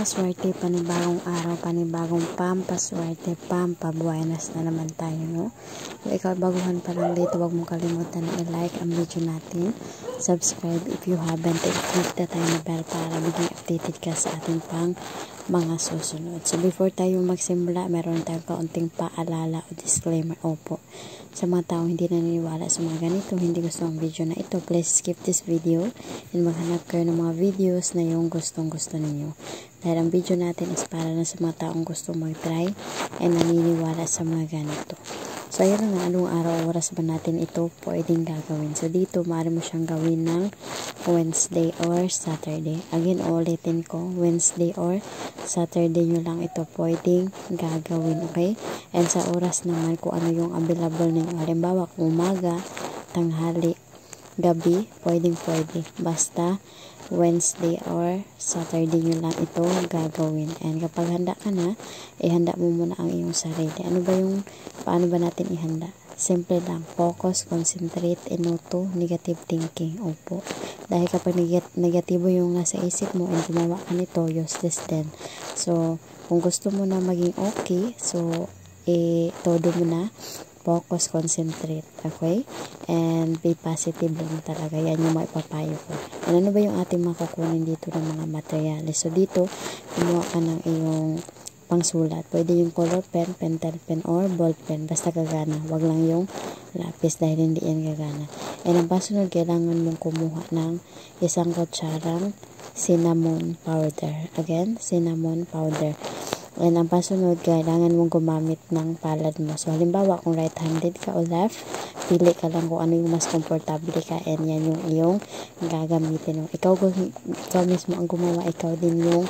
kaswerte, panibagong araw, panibagong pampaswerte, pampabuenas na naman tayo, no? Kung ikaw baguhan pa lang dito, huwag mong kalimutan na i-like ang video natin. Subscribe if you haven't, and click the tiny bell para biging updated ka sa ating pang mga susunod. So before tayo magsimula, meron tayong kaunting paalala o disclaimer. Opo, sa mga taong hindi naniniwala sa mga ganito, hindi gusto ang video na ito, please skip this video and maghanap kayo ng mga videos na yung gustong gusto ninyo. Dahil ang video natin is para na sa mga taong gustong mag-try and naniniwala sa mga ganito. So ayun nga, anong araw oras ba natin ito pwedeng gagawin? So dito, maaari mo siyang gawin ng Wednesday or Saturday. Again, ulitin ko, Wednesday or Saturday nyo lang ito pwedeng gagawin, okay? And sa oras naman, kung ano yung available ninyo. Halimbawa, kung umaga, tanghali, gabi, pwede. Basta Wednesday or Saturday nyo lang ito gagawin. And kapag handa ka na, ihanda mo muna ang iyong sarili. Paano ba natin ihanda? Simple lang. Focus, concentrate, and no to negative thinking. Opo. Dahil kapag negatibo yung nasa isip mo and gumawa ka nito, useless din. So, kung gusto mo na maging okay, so, todo mo na. Focus, concentrate, okay? And be positive lang talaga. Yan yung maipapayo ko. And ano ba yung ating makukunin dito ng mga materials? So, dito, kumuha ka ng iyong pangsulat. Pwede yung color pen, pentel pen, or ball pen. Basta gagana. Wag lang yung lapis dahil hindi yan gagana. And ang pasunod, kailangan mong kumuha ng isang kutsarang cinnamon powder. Again, cinnamon powder. And ang pasunod, kailangan mong gumamit ng palad mo. So, halimbawa, kung right-handed ka o left, pili ka lang kung ano yung mas komportable ka. And yan yung iyong gagamitin mo. Ikaw mismo ang gumawa. Ikaw din yung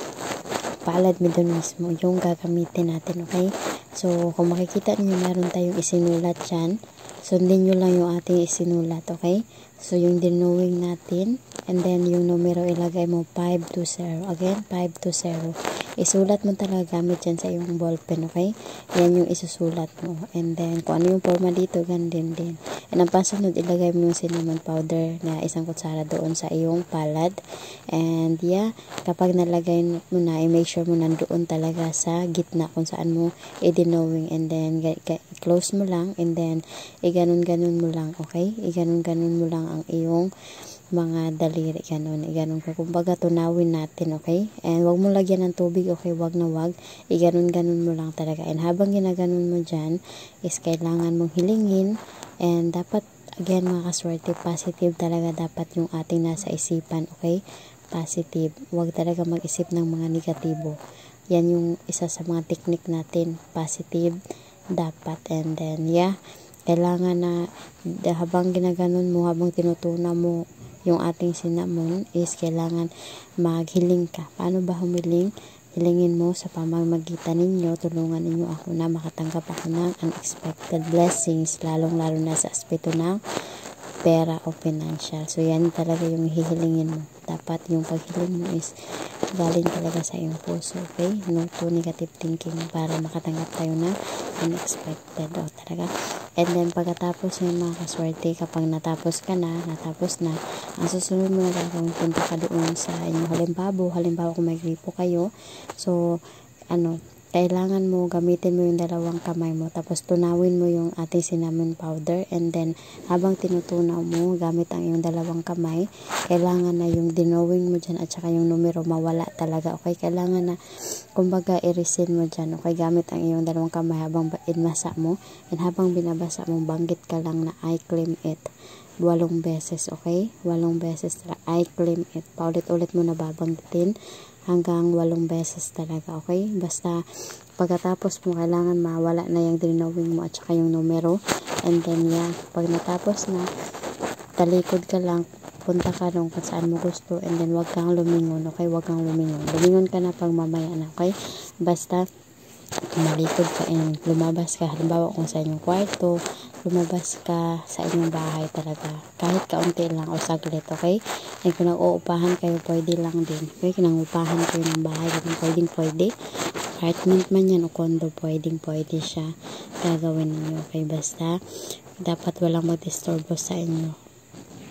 palad mo doon mismo yung gagamitin natin, okay? So, kung makikita niyo meron tayong isinulat dyan. Sundin nyo lang yung ating isinulat, okay? So, yung dinowing natin. And then, yung numero ilagay mo 520. Again, 520. Isulat mo talaga gamit dyan sa iyong ballpen, okay? Yan yung isusulat mo. And then, kung ano yung forma dito, ganun din. And ang pasunod, ilagay mo yung cinnamon powder na isang kutsara doon sa iyong palad. And yeah, kapag nalagay mo na, i-make sure mo nandoon talaga sa gitna kung saan mo i-denowing. And then, close mo lang. And then, i-ganon-ganon mo lang, okay? I-ganon-ganon mo lang ang iyong mga daliri, ganun, iganon ka. Kumbaga, tunawin natin, okay? And wag mo lagyan ng tubig, okay? Wag na wag. Iganon-ganon mo lang talaga. And habang ginaganon mo dyan, is kailangan mong hilingin. And dapat, again, mga kaswerte, positive talaga dapat yung ating nasa isipan, okay? Positive. Wag talaga mag-isip ng mga negatibo. Yan yung isa sa mga technique natin. Positive dapat. And then, yeah, kailangan na habang ginaganon mo, habang tinutunaw mo yung ating cinnamon, is kailangan maghiling ka. Paano ba humiling? Hilingin mo sa pamamagitan ninyo, tulungan ninyo ako na makatanggap ako ng unexpected blessings, lalong-lalo na sa aspeto ng pera o financial. So, yan talaga yung hihilingin mo. Dapat yung paghiling mo is galing talaga sa iyong puso, okay? No to negative thinking para makatanggap tayo ng unexpected. O, talaga. And then, pagkatapos yung mga kaswerte, kapag natapos na, ang susunod mo na kung punta ka doon sa inyong halimbawa kung may gripo kayo, so, kailangan mo gamitin mo yung dalawang kamay mo, tapos tunawin mo yung ating cinnamon powder, and then habang tinutunaw mo gamit ang iyong dalawang kamay, kailangan na yung dinowing mo dyan at saka yung numero mawala talaga, okay? Kailangan na kumbaga i-resin mo dyan, okay? Gamit ang iyong dalawang kamay habang inmasa mo, and habang binabasa mo, banggit ka lang na I claim it 8 beses, okay? 8 beses I claim it. Paulit-ulit mo na babanggitin hanggang 8 beses talaga, okay? Basta pagkatapos mo, kailangan mawala na yung dinowing mo at saka yung numero. And then, yeah, pag natapos na, talikod ka lang, punta ka nung kung saan mo gusto, and then wag kang lumingon, okay? Wag kang lumingon. Lumingon ka na pag mamaya na, okay? Basta tumalikod ka and lumabas ka. Halimbawa kung sa inyong kwarto, lumabas ka sa inyong bahay talaga. Kahit kaunti lang o saglit, okay? And kung nag-uupahan kayo, pwede lang din. Okay? Kung nag-uupahan kayo ng bahay, pwede. Apartment man yan o condo, pwede siya gagawin ninyo. Okay? Basta, dapat walang mag-disturbo sa inyo.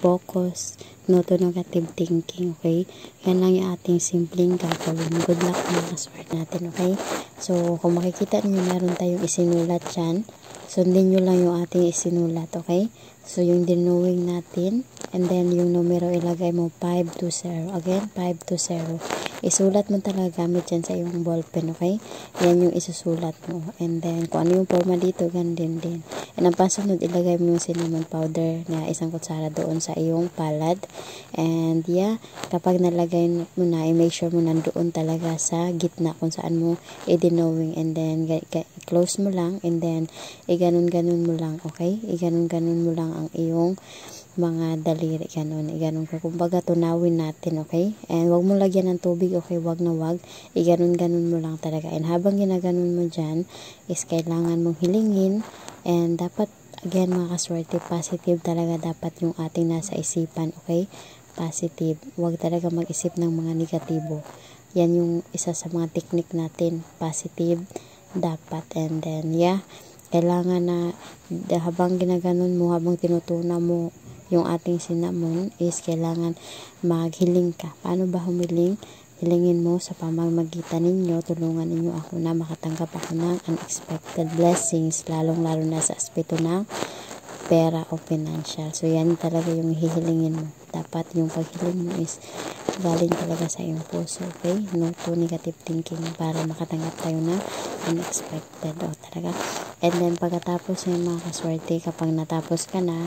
focus, no to negative thinking, okay? Yan lang yung ating simpleng gagawin. Good luck mga kaswerte natin, okay? So, kung makikita niyo meron tayong isinulat dyan. Sundin nyo lang yung ating isinulat, okay? So, yung drawing natin, and then yung numero ilagay mo 520. Again, 520. Isulat mo talaga gamit dyan sa iyong ballpen, okay? Yan yung isusulat mo. And then, kung ano yung forma dito, ganun din. And ang pasunod, ilagay mo yung cinnamon powder na 1 kutsara doon sa iyong palad. And yeah, kapag nalagay mo na, i-make sure mo nandoon talaga sa gitna kung saan mo i-drawing. And then, close mo lang. And then, i-ganon-ganon mo lang, okay? I-ganon-ganon mo lang ang iyong mga daliri, ganun, iganon ka, kumbaga tunawin natin, okay? And wag mo lagyan ng tubig, okay? Wag na wag, iganon-ganon mo lang talaga. And habang ginaganon mo dyan, is kailangan mong hilingin, and dapat, again mga kaswerte, positive talaga dapat yung ating nasa isipan, okay? Positive, wag talaga mag-isip ng mga negatibo. Yan yung isa sa mga technique natin, positive dapat. And then, yeah, kailangan na habang ginaganon mo, habang tinutunaw mo yung ating cinnamon, is kailangan maghiling ka. Paano ba humiling? Hilingin mo sa pamamagitan ninyo, tulungan ninyo ako na makatanggap ako ng unexpected blessings, lalong-lalo na sa aspeto ng pera o financial. So, yan talaga yung hihilingin mo. Dapat yung paghiling mo is galing talaga sa iyong puso, okay? No to negative thinking para makatanggap tayo na unexpected, o talaga. And then, pagkatapos yung mga kaswerte, kapag natapos na,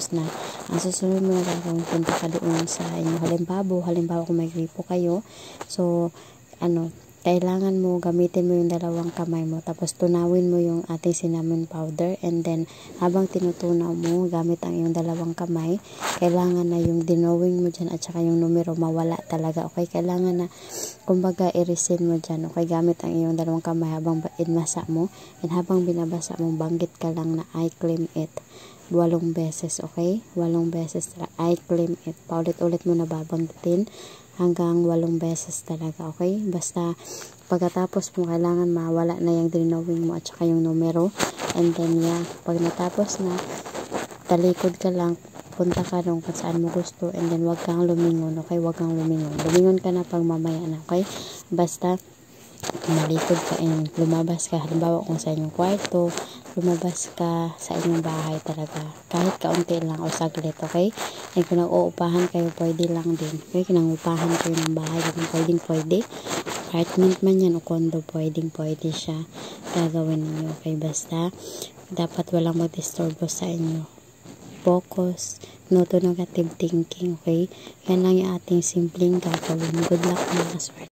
ang susunod mo na gagawin, punta ka doon sa inyong halimbawa kung may gripo kayo, so, kailangan mo, gamitin mo yung 2 kamay mo, tapos tunawin mo yung ating cinnamon powder, and then, habang tinutunaw mo, gamit ang iyong 2 kamay, kailangan na yung dinowing mo dyan, at saka yung numero, mawala talaga, okay? Kailangan na, kumbaga, i-resin mo dyan, okay? Gamit ang iyong 2 kamay habang inasa mo, and habang binabasa mo, banggit ka lang na I claim it. 8 beses, okay? 8 beses, I claim it. Paulit-ulit mo na babanggitin, hanggang 8 beses talaga, okay? Basta, pagkatapos mo, kailangan mawala na yung drawing mo at saka yung numero. And then, yeah, pag natapos na, talikod ka lang, punta ka rin kung saan mo gusto, and then, wag kang lumingon, okay? Wag kang lumingon. Lumingon ka na pag mamaya na, okay? Basta, malikod ka and lumabas ka. Halimbawa, kung sa inyong kwarto, lumabas ka sa inyong bahay talaga. Kahit kaunti lang o saglit, okay? And kung nag-uupahan kayo, pwede lang din. Okay? Kung nag-uupahan kayo ng bahay, pwede. Apartment man yan o condo, pwede siya gagawin ninyo, okay? Basta, dapat walang mag-disturbo sa inyo. Focus, no to negative thinking, okay? Yan lang yung ating simpleng gagawin. Good luck mga kaswerte.